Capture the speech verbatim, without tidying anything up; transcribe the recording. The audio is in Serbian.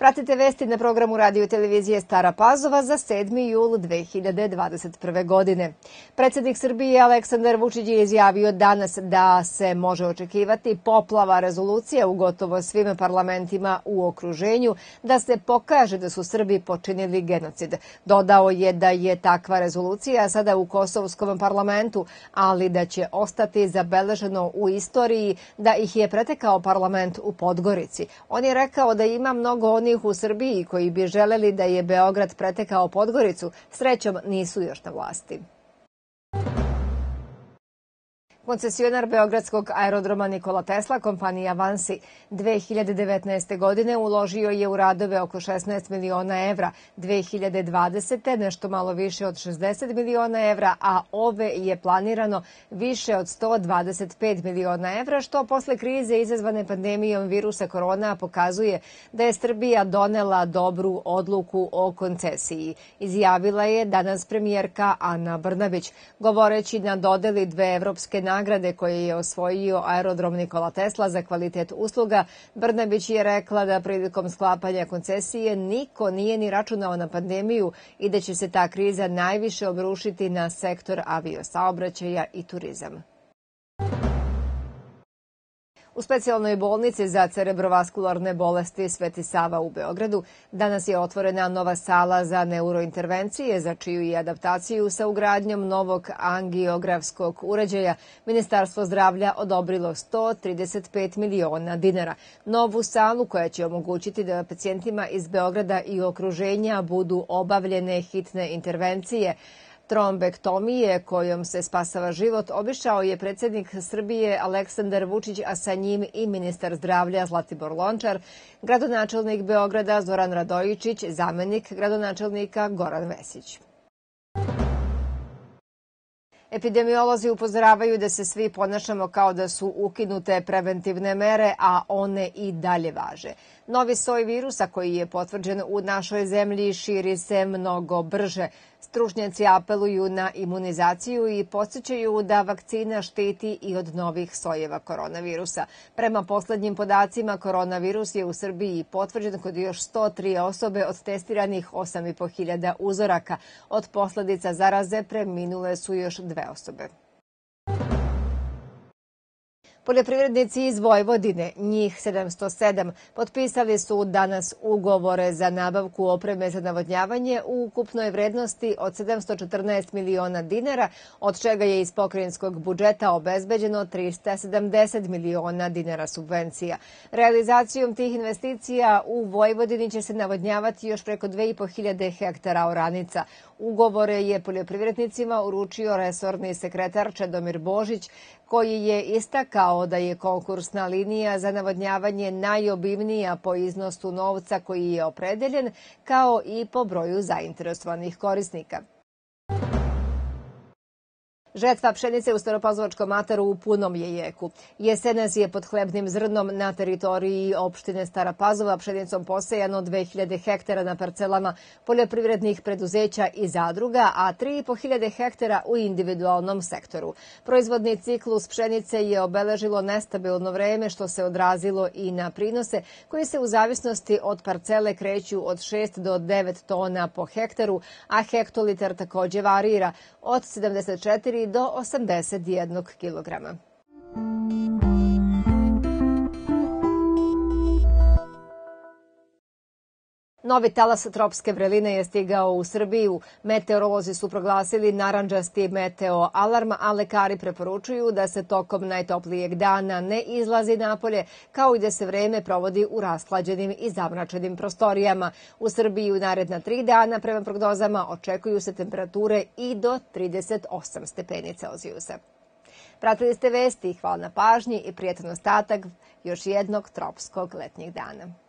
Pratite vesti na programu radio televizije Stara Pazova za sedmi jul dve hiljade dvadeset prve. godine. Predsjednik Srbije Aleksandar Vučić je izjavio danas da se može očekivati poplava rezolucija u gotovo svim parlamentima u okruženju da se pokaže da su Srbi počinili genocid. Dodao je da je takva rezolucija sada u kosovskom parlamentu, ali da će ostati zabeleženo u istoriji da ih je pretekao parlament u Podgorici. On je rekao da ima mnogo onih u Srbiji koji bi želeli da je Beograd pretekao Podgoricu, srećom nisu još na vlasti. Koncesionar Beogradskog aerodroma Nikola Tesla, kompanija Vansi, dve hiljade devetnaeste. godine uložio je u radove oko šesnaest miliona evra, dve hiljade dvadesete. nešto malo više od šezdeset miliona evra, a ove je planirano više od sto dvadeset pet miliona evra, što posle krize izazvane pandemijom virusa korona pokazuje da je Srbija donela dobru odluku o koncesiji. Izjavila je danas premijerka Ana Brnabić, govoreći na dodeli dve evropske nagrade koje je osvojio aerodrom Nikola Tesla za kvalitet usluga. Brnabić je rekla da prilikom sklapanja koncesije niko nije ni računao na pandemiju i da će se ta kriza najviše obrušiti na sektor aviosaobraćaja i turizam. U specijalnoj bolnici za cerebrovaskularne bolesti Sveti Sava u Beogradu danas je otvorena nova sala za neurointervencije, za čiju je adaptaciju sa ugradnjom novog angiografskog uređaja Ministarstvo zdravlja odobrilo sto trideset pet miliona dinara. Novu salu koja će omogućiti da pacijentima iz Beograda i okruženja budu obavljene hitne intervencije trombektomije kojom se spasava život obišao je predsjednik Srbije Aleksandar Vučić, a sa njim i ministar zdravlja Zlatibor Lončar, gradonačelnik Beograda Zoran Radojičić, zamenik gradonačelnika Goran Vesić. Epidemiolozi upozoravaju da se svi ponašamo kao da su ukinute preventivne mere, a one i dalje važe. Novi soj virusa koji je potvrđen u našoj zemlji širi se mnogo brže. Stručnjaci apeluju na imunizaciju i podsjećaju da vakcina štiti i od novih sojeva koronavirusa. Prema poslednjim podacima, koronavirus je u Srbiji potvrđen kod još sto tri osobe od testiranih osam i po hiljada uzoraka. Od posledica zaraze preminule su još dve osobe. Poljoprivrednici iz Vojvodine, njih sedamsto sedam, potpisali su danas ugovore za nabavku opreme za navodnjavanje u ukupnoj vrednosti od sedamsto četrnaest miliona dinara, od čega je iz pokrajinskog budžeta obezbeđeno trista sedamdeset miliona dinara subvencija. Realizacijom tih investicija u Vojvodini će se navodnjavati još preko dve i po hiljade hektara oranica. Ugovore je poljoprivrednicima uručio resorni sekretar Čedomir Božić, koji je istakao da je konkursna linija za navodnjavanje najobimnija po iznosu novca koji je opredeljen, kao i po broju zainteresovanih korisnika. Žetva pšenice u Staropazovačkom ataru u punom je jeku. Jesenas je pod hlebnim zrnom na teritoriji opštine Stara Pazova pšenicom posejano dve hiljade hektara na parcelama poljoprivrednih preduzeća i zadruga, a tri i po hiljade hektara u individualnom sektoru. Proizvodni ciklus pšenice je obeležilo nestabilno vreme, što se odrazilo i na prinose koji se u zavisnosti od parcele kreću od šest do devet tona po hektaru, a hektolitar takođe varira od sedamdeset četiri do osamdeset jednog kilograma. Novi talas tropske vreline je stigao u Srbiju. Meteorolozi su proglasili narandžasti meteo alarm, a lekari preporučuju da se tokom najtoplijeg dana ne izlazi napolje, kao i da se vreme provodi u rashlađenim i zamračenim prostorijama. U Srbiji u naredna tri dana, prema prognozama, očekuju se temperature i do trideset osam stepeni Celzijusa. Pratili ste vesti, hvala na pažnji i prijetan ostatak još jednog tropskog letnjeg dana.